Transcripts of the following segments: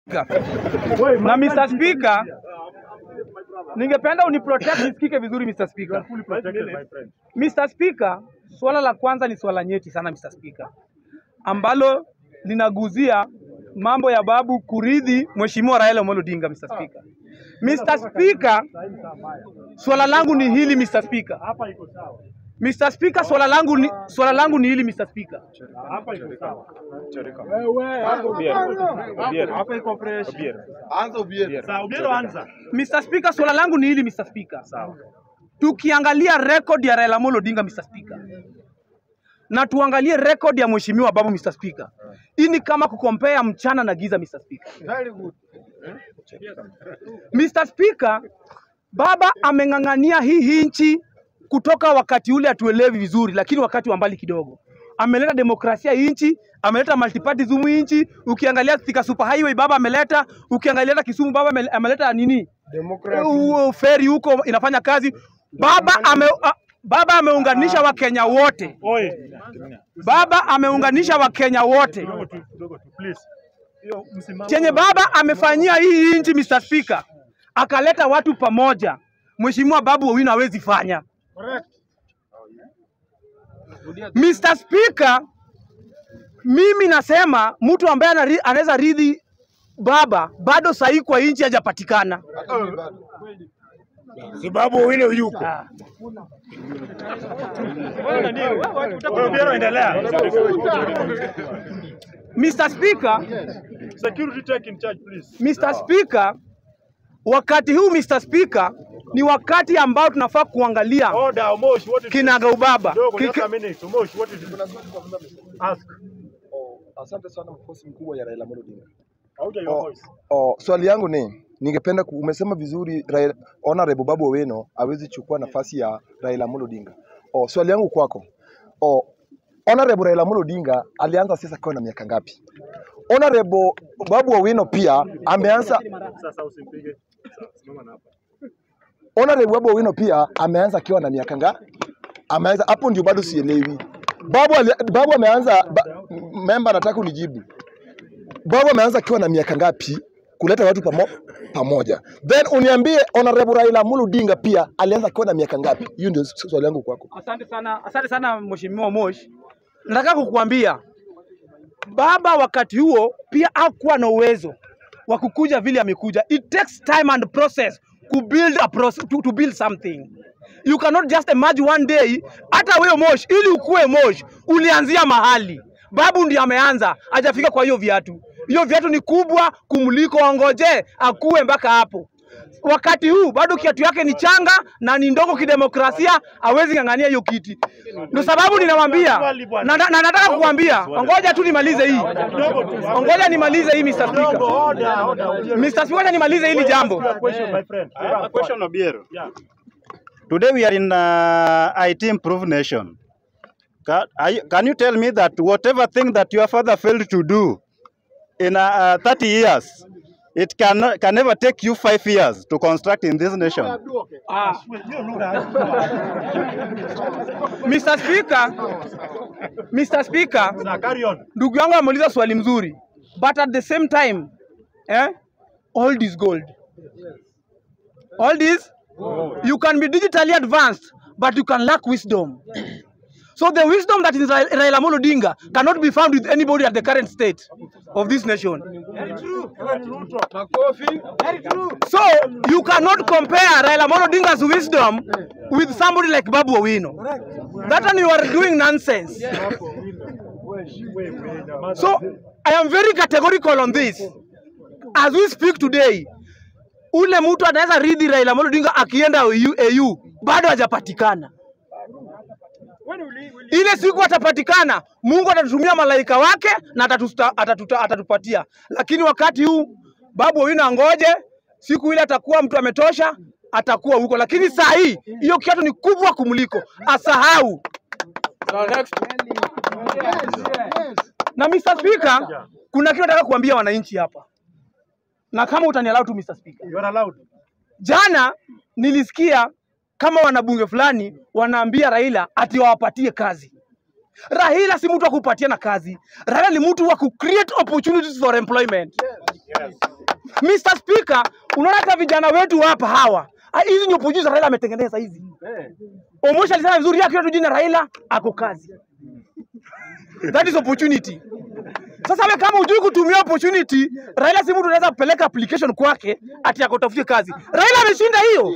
Na Mr. Speaker, ningependa uniprotect nisikike vizuri Mr. Speaker. Mr. Speaker, swala la kwanza ni swala nyeti sana Mr. Speaker, ambalo linaguzia mambo ya babu kuridhi Mheshimiwa Raila Amolo Odinga Mr. Speaker. Mr. Speaker, swala langu ni hili Mr. Speaker. Hapa iko sawa. Mr. Speaker, swala langu ni hili Mr. Speaker. Hapa iko sawa. Hapa iko fresh. Anza Obiero. Sawa, Obiero anza. Mr. Speaker, swala langu ni hili Mr. Speaker. Sawa. Tukiangalia record ya Raila Amolo Odinga Mr. Speaker, na tuangalie record ya Mheshimiwa Babu Mr. Speaker. Hii ni kama kukompea mchana na giza Mr. Speaker. Very good. Mr. Speaker, Baba ameng'ang'ania hii nchi kutoka wakati ule atuelewi vizuri, lakini wakati wa mbali kidogo. Ameleta demokrasia nchi, ameleta multipartyism nchi. Ukiangalia Thika Super Highway Baba ameleta, ukiangalia hata Kisumu Baba ameleta nini? Demokrasia. Ferry huko inafanya kazi. Baba ameunganisha Wakenya wote. Baba ameunganisha Wakenya wote. Chenye Baba amefanyia hii nchi Mr. Speaker, akaleta watu pamoja. Mheshimiwa Babu Owino hawezi fanya. Correct. Mr. Speaker, mimi nasema mtu ambaye anaweza ridhi Baba bado sahi kwa nchi hajapatikana. Sababu Owino yuko. Obiero endelea. Mr. Speaker, Security take in charge please. Mr. Speaker, wakati huu Mr. Speaker ni wakati ambao tunafaa kuangalia Order, Omosh, what is kinaga ubaba. just a minute. Omosh, what is it? Ask. Asante sana mkosi mkubwa ya Raila Amolo Odinga. Auja your voice. Swali yangu ni ningependa umesema vizuri Honorable Babu Owino hawezi chukua nafasi ya Raila Amolo Odinga. Swali yangu kwako. Honorable Raila Amolo Odinga alianza siasa kwa na miaka ngapi? Honorable Babu Owino pia ameanza Sasa usimpige. Simama hapa. Honorable Babu Owino pia ameanza akiwa na miaka ngapi? Ameanza hapo ndio bado sielewi. Babu ameanza member nataka unijibu. Babu ameanza akiwa na miaka ngapi kuleta watu pamoja? Then uniambie Honorable Raila Amolo Odinga pia alianza akiwa na miaka ngapi? Hiyo ndio swali langu kwako. Asante sana Mheshimiwa Mosh. Nataka kukuambia Baba wakati huo pia hakuwa na uwezo wa kukuja vile amekuja. It takes time and process to build a process to build something. You cannot just emerge one day. Hata wewe Mosh, ili ukue Mosh, ulianzia mahali. Babu ndiye ameanza, hajafika kwa hiyo viatu. Hiyo viatu ni kubwa kumuliko, wangoje akue mpaka hapo. Wakati huu bado kiatu yake ni changa na ni ndogo kidemokrasia, hawezi ngangania hiyo kiti. Ndio sababu ninamwambia na nataka kukuambia, ngoja tu nimalize hii. Ngoja nimalize hii Mr. Speaker. Mr. Speaker, nimalize hili jambo. Question Obiero. Today we are in IT improved nation. Can you tell me that whatever thing that your father failed to do in 30 years, it can never take you 5 years to construct in this nation? Mr. Speaker, Carry on. ndugu yangu ameuliza swali mzuri, but at the same time, old is gold. Old is you can be digitally advanced, but you can lack wisdom. So the wisdom that is Raila Amolo Odinga cannot be found with anybody at the current state of this nation. Very true. Very true. So you cannot compare Raila Amolo Odinga's wisdom with somebody like Babu Owino. That one you are doing nonsense. So I am very categorical on this. As we speak today, ule mtu anaweza ridhi Raila Amolo Odinga akienda AU bado hajapatikana. Ile siku atapatikana, Mungu atatutumia malaika wake na atatupatia. Lakini wakati huu Babu Owino angoje, siku ile atakuwa mtu ametosha, atakuwa huko. Lakini saa hii hiyo kiatu ni kubwa kumuliko, asahau. Na Mr. Speaker, kuna kitu nataka kuambia wananchi hapa. Na kama utaniallow tu Mr. Speaker. You are allowed. Jana nilisikia kama wanabunge fulani wanaambia Raila ati wawapatie kazi. Raila si mtu wa kupatiana kazi. Raila ni mtu wa create opportunities for employment. Yes. Mr. Speaker, unaona hata vijana wetu hapa hawa. Hizi ni opportunities Raila ametengeneza hizi. Omosh alisema vizuri yake tu jina Raila ako kazi. That is opportunity. Sasa wewe kama hujui kutumia opportunity, Raila si mtu anaweza kupeleka application kwake ati akutafutie kazi. Raila ameshinda hiyo.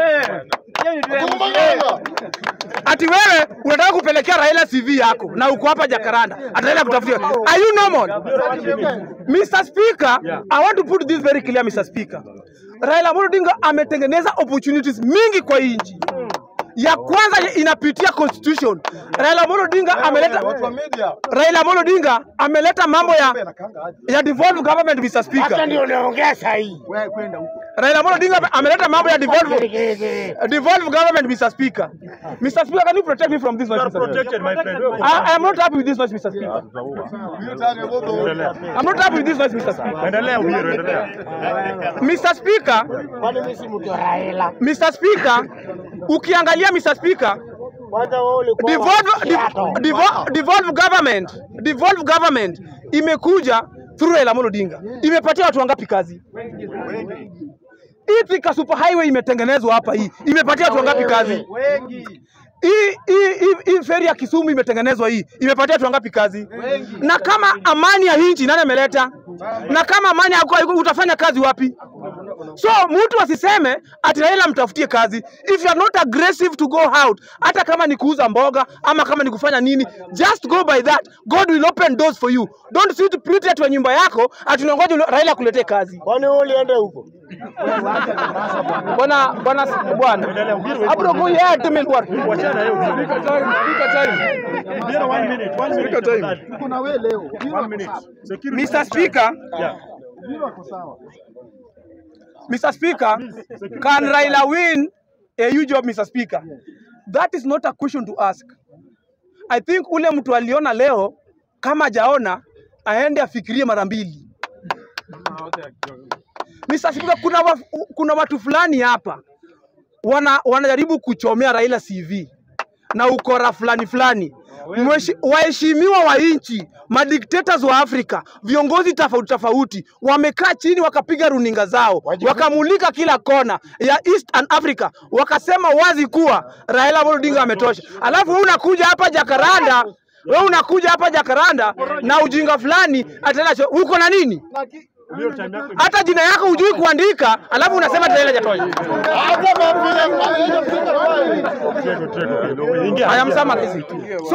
Ati wewe unataka kupelekea Raila CV yako na uko hapa Jakaranda. Ati Raila kutafutia. Are you normal? Mr. Speaker, I want to put this very clear, Mr. Speaker. Raila Amolo Odinga ametengeneza opportunities mingi kwa nchi. Ya kwanza inapitia constitution. Raila Amolo Odinga ameleta mambo ya devolved government, Mr. Speaker. Hata ndio unaongea sahihi. Wewe kwenda huko. Raila Amolo Odinga ameleta mambo ya devolved government, Mr. Speaker. Mr. Speaker, can you protect me from this noise, Mr. Speaker? Protected, my friend. I am not happy with this noise, Mr. Speaker. I'm not happy with this noise, Mr. Speaker. Endelea Ubiro, endelea. Mr. Speaker, Kwani mimi si mtu wa Raila? Mr. Speaker, ukiangalia Mr. Speaker, Kwanza wewe ulikuwa devolved government imekuja through Raila Amolo Odinga. Imepatia watu wangapi kazi? Hii Thika Super Highway imetengenezwa hapa hii. Imepatia watu wangapi kazi? wengi. Hii feri ya Kisumu imetengenezwa hii. Imepatia watu wangapi kazi? Na kama amani ya nchi nani ameleta? Na kama amani yako utafanya kazi wapi? So mtu asiseme ati Raila mtafutie kazi. If you are not aggressive to go out, hata kama ni kuuza mboga ama kama ni kufanya nini, just go by that. God will open doors for you. Don't sit pretty kwa nyumba yako ati unangoja Raila kuletee kazi. Kwani wewe ulienda huko? Bwana hapo go here to me what? Wachana hiyo Ubiro. Ubiro, 1 minute. 1 minute. Kuna wewe leo. 1 minute. Security. Mr. Speaker, Yeah. Mr. Speaker, can Raila win a huge job, Mr. Speaker? That is not a question to ask. I think ule mtu aliona leo kama jaona aende afikirie mara mbili. Mr. Speaker, kuna watu fulani hapa wanajaribu kuchomea Raila CV na ukora fulani. Waheshimiwa wa nchi, madictators wa Afrika, viongozi tofauti wamekaa chini wakapiga runinga zao, wakamulika kila kona ya East and Africa, wakasema wazi kuwa Raila Amolo Odinga ametosha. Alafu wewe unakuja hapa Jakaranda, na ujinga fulani atenda uko na nini? Hata jina yako hujui kuandika, alafu unasema Raila hajatosha. I am summarizing. So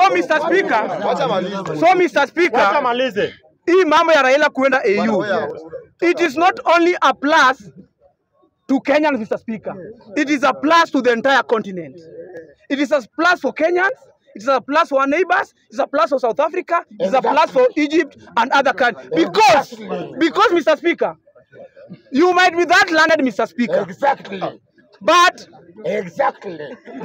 Mr. Speaker, hii mambo ya Raila kuenda AU, it is not only a plus to Kenyans, Mr. Speaker. It is a plus to the entire continent. It is a plus for Kenyans. It is a plus for our neighbors. It's a plus for South Africa. It's a plus for Egypt and other countries. Because, Mr. Speaker, you might be that landed, Mr. Speaker. Exactly. But Exactly.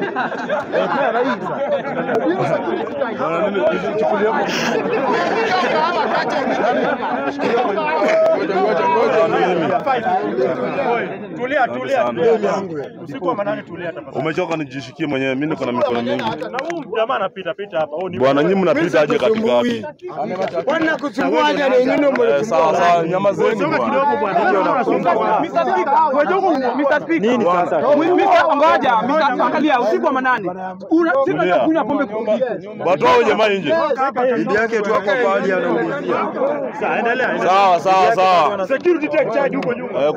Tulia. Usiku wa manane tulia tafadhali. Umechoka nijishikie mwenyewe, mimi niko na mikono mingi. Na huyu jamaa anapita hapa. Bwana nyinyi mnapita aje katikati? Bwana kusumbua aje na wengine mbona? Sawa, nyama zenu bwana. Mr. Speaker, nini sasa? Ngoja, angalia usiku wa manane. Unataka kunywa pombe kuingia. Watu wao jamaa nje. Bibi yake tu hapo pale anaulizia. Sasa endelea. Sawa. Security take charge huko nyuma.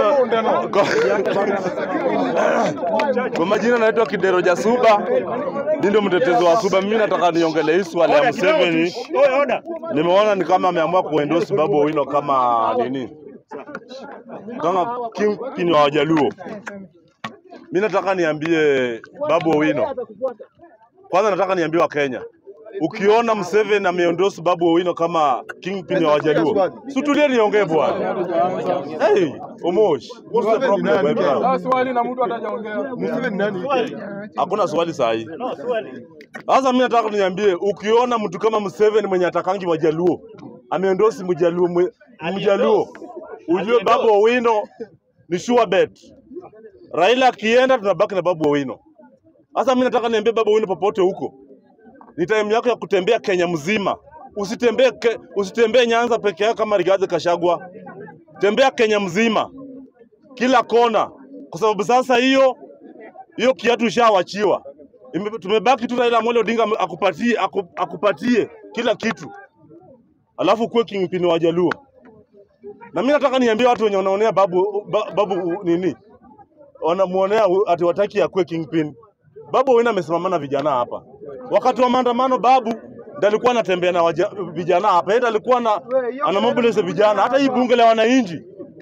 Kwa majina naitwa Kidero Jasuba. Ndio mtetezi wa Suba. Mimi nataka niongelee swala ya Museveni. Nimeona ni kama ameamua kuendorse Babu Owino kama nini? Kama king wa Wajaluo. Mimi nataka niambie Babu Owino. Kwanza nataka niambie wa Kenya. Ukiona Museveni ameendorse Babu Owino kama kingpin wa Wajaluo, sutulie niongee bwana. Hey, Omosh, what's the problem my brother? Swali na mtu atajaongea. Museveni nani? Hakuna swali sahi. Sasa mimi nataka niambie, ukiona mtu kama Museveni mwenye atakangi Wajaluo, ameendorse Mjaluo, ujue Babu Owino ni sure bet. Raila akienda tunabaki na Babu Owino. Sasa mimi nataka niambie Babu Owino popote huko. ni time yako ya kutembea Kenya mzima. Usitembee Nyanza peke yako kama Rigathi Gachagua. Tembea Kenya mzima, kila kona, kwa sababu sasa hiyo kiatu shawachiwa. Tumebaki tu Raila Amolo Odinga akupatie kila kitu, alafu kuwe kingpin wa Jaluo. Na mimi nataka niambie watu wenye wanaonea babu nini, wanamuonea ati wataki akuwe kingpin. Babu Owino amesimama na vijana hapa wakati wa maandamano. Babu ndiye alikuwa anatembea na vijana hapa, yeye alikuwa ana mobilize vijana. Hata hii bunge la wananchi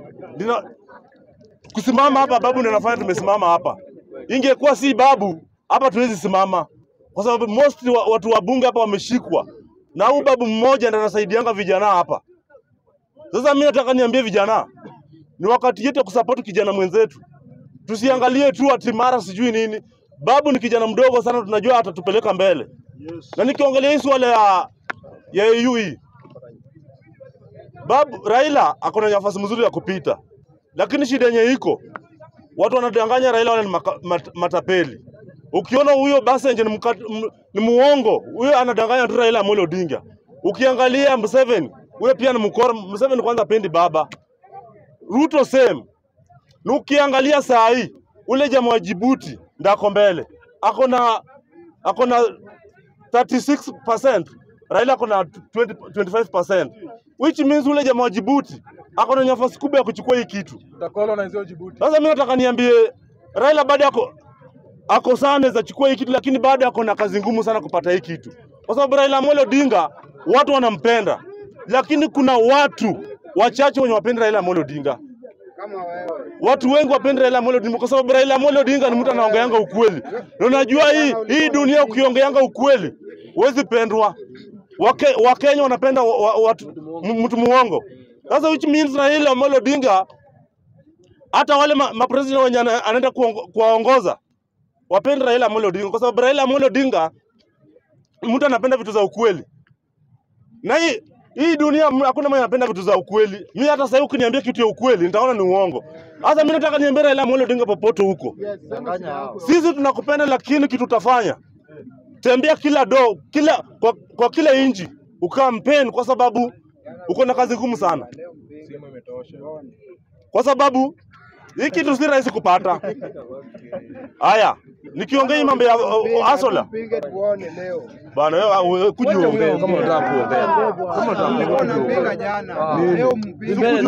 kusimama hapa, babu ndiye anafanya tumesimama hapa. Ingekuwa si babu hapa tuwezi simama, kwa sababu watu wa bunge hapa wameshikwa na huyu babu mmoja ndiye anasaidianga vijana hapa. Sasa mimi nataka niambie vijana, ni wakati yetu kusupport kijana mwenzetu. Tusiangalie tu ati mara sijui nini. Babu ni kijana mdogo sana, tunajua atatupeleka mbele. Na nikiongelea hii swala ya EU, babu Raila akona nafasi mzuri ya kupita, lakini shida yenye iko watu wanadanganya Raila wale ni matapeli. Ukiona huyo basi ni muongo, huyo anadanganya tu Raila Amolo Odinga. Ukiangalia Museveni, huyo pia ni mkora. Museveni kwanza pendi baba. Ruto same. Ukiangalia saa hii ule jamaa wa Djibouti ndako mbele. Akona 36%, Raila akona 25%. Which means ule jamaa wa Djibouti akona nafasi kubwa ya kuchukua hii kitu. Takolo na hizo Djibouti. Sasa mimi nataka niambie Raila bado ako sana za chukua hii kitu, lakini bado ako na kazi ngumu sana kupata hii kitu. Kwa sababu Raila Amolo Odinga watu wanampenda, lakini kuna watu wachache wenye wapenda Raila Amolo Odinga. Kama wewe. Watu wengi wapenda Raila Amolo Odinga kwa sababu Raila Amolo Odinga ni mtu anaongeanga ukweli. Na unajua hii dunia ukiongeanga ukweli huwezi pendwa. Wakenya wanapenda mtu muongo. Sasa which means Raila Amolo Odinga hata wale mapresident wenye anaenda kuwaongoza wapenda Raila Amolo Odinga kwa sababu Raila Amolo Odinga mtu anapenda vitu za ukweli. Na hii dunia hakuna mwenye anapenda vitu za ukweli. Mimi hata sasa ukiniambia kitu ya ukweli nitaona ni uongo. Sasa mimi nataka niambie Raila Amolo Odinga popote huko. Sisi tunakupenda, lakini kitu utafanya. Tembea kwa kila inji ukampeni, kwa sababu uko na kazi ngumu sana. Kwa sababu hii kitu si rahisi kupata. Haya, nikiongea mambo ya Asola. Bana wewe kujiongea kama unataka kuongea. Kama unataka kuongea jana. Leo mpige.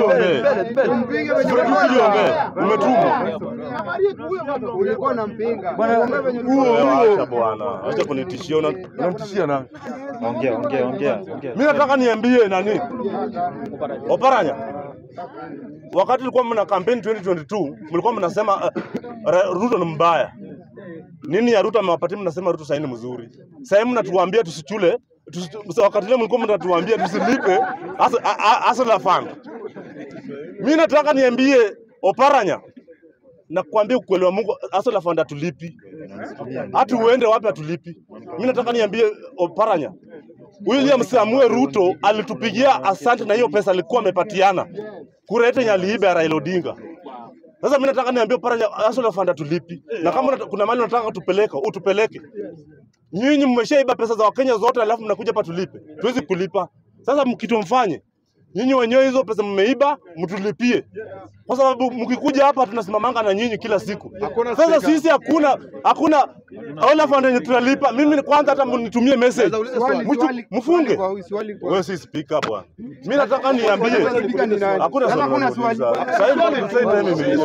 Umetumwa. Ulikuwa unampinga. Bwana acha bwana. Acha kunitishia, unamtishia nani? Ongea. Mimi nataka niambie nani? Oparanya. Wakati tulikuwa mna campaign 2022, mlikuwa mnasema Ruto ni mbaya. Nini ya Ruto amewapatia, mnasema Ruto saini mzuri. Sasa mnatuambia tusichule, wakati ile mlikuwa mnatuambia tusilipe Asola Fund. Mimi nataka niambie Oparanya, na kuambia ukweli wa Mungu, Asola Fund atulipi. Hata uende wapi atulipi. Mimi nataka niambie Oparanya, William Samuel Ruto alitupigia asante na hiyo pesa alikuwa amepatiana kurete nyaliibe Raila Odinga. Sasa mimi nataka niambie Oparanya, Asola Fund tulipi. Na kama kuna mali unataka utupeleke. Nyinyi mmeshaiba pesa za Wakenya zote alafu mnakuja hapa tulipe. Tuwezi kulipa. Sasa mkitu mfanye, nyinyi wenyewe hizo pesa mmeiba mtulipie. Kwa sababu mkikuja hapa tunasimamanga na nyinyi kila siku. Sasa sisi hakuna Asola Fund yenye tunalipa. Mimi kwanza hata mnitumie message. Mfunge. Wewe si speaker bwana. Mimi nataka niambie. Hakuna swali. Sasa mimi.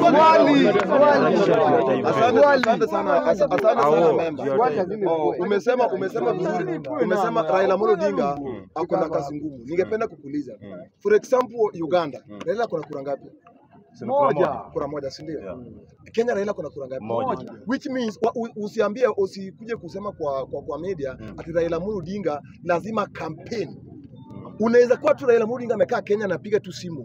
Asante sana member. Umesema vizuri. Umesema Raila Amolo Odinga akona kazi ngumu. Ningependa kukuuliza. For example Uganda, Raila kuna kura ngapi? Kura moja, si ndio? Kenya Raila kuna kura ngapi? Moja. Which means usikuje kusema kwa media ati Raila Amolo Odinga lazima campaign. Unaweza kuwa tu Raila Amolo Odinga amekaa Kenya na piga tu simu.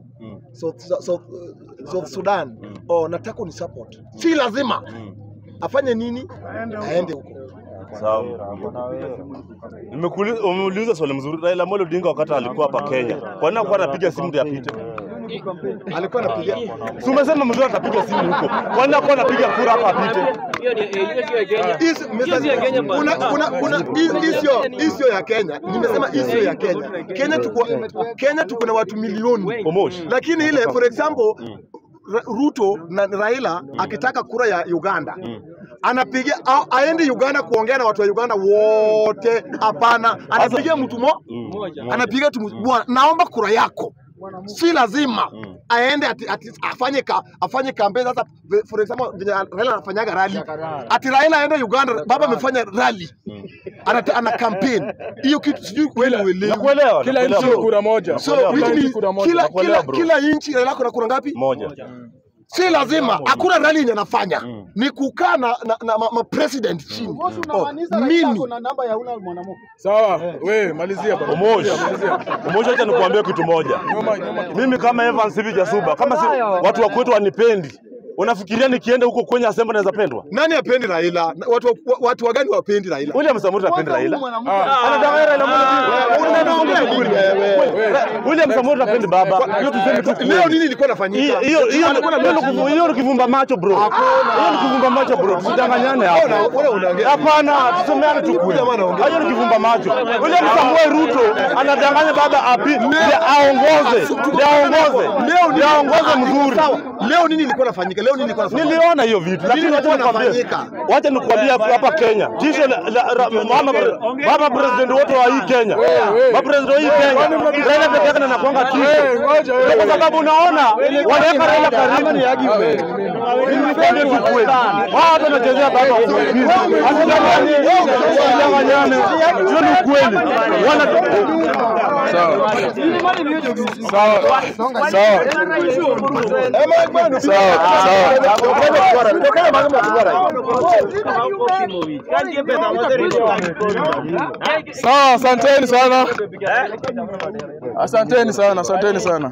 Sudan. Nataka ni support. Si lazima. Afanye nini? Aende huko. Sawa. Umeuliza swali mzuri. Raila Amolo Odinga wakati alikuwa hapa Kenya, kwa nini alikuwa anapiga simu ndio apite? Alikuwa anapiga. Si umesema mzee atapiga simu huko. Kwani hapo anapiga kura hapa apite? Isio ya Kenya. Nimesema isio ya Kenya. Kenya tuko na watu milioni. Lakini ile for example Ruto na Raila akitaka kura ya Uganda anapiga aende Uganda kuongea na watu wa Uganda wote? Hapana, anapiga mtu anapiga tu bwana, naomba kura yako. Si lazima aende afanye kampeni. Sasa for example Raila anafanyaga rally, ati Raila aende Uganda, baba amefanya rally, ana campaign hiyo kitu, sijui kweli uelewe. Kila nchi kura moja. So kila nchi Raila kuna kura ngapi? Moja. Si lazima hakuna rally yenye anafanya, ni kukaa na president chini. Mimi Sawa, wewe malizia baba. Umoja, acha nikuambie kitu moja. Mimi kama Evans hivi Jasuba, kama si watu wa kwetu wanipendi, unafikiria nikienda huko kwenye Assembly naweza pendwa? Nani apendi Raila? Watu wagani wapendi Raila? William Samoei apendi Raila. Anadanganya Raila mwana. William Samoei apendi baba. Hiyo tuseme tu. Leo nini ilikuwa inafanyika? Hiyo ni kivumba macho bro. Hiyo ni kivumba macho bro. Tusidanganyane hapo. Hapana, tusemeane tu kweli. Hiyo ni kivumba macho. William Samoei Ruto anadanganya baba aongoze. Aongoze mzuri. Leo nini ilikuwa inafanyika? Niliona hiyo vitu, lakini wacha nikwambie hapa Kenya, jicho baba president wote wa hii Kenya, baba president wa hii Kenya, Raila peke yake anakuanga kitu, kwa sababu unaona wanaweka Raila karibu. Mimi nikwambie tu kweli, watu wanachezea baba ukweli, asidanganyane, sio ni kweli. Sawa, asanteni sana. Asanteni sana, asanteni sana.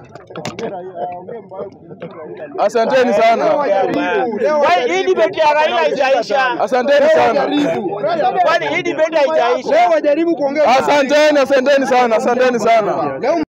Asanteni sana. Hii debate ya Raila haijaisha. Asanteni sana. Kwani hii debate haijaisha. Asanteni sana, asanteni sana.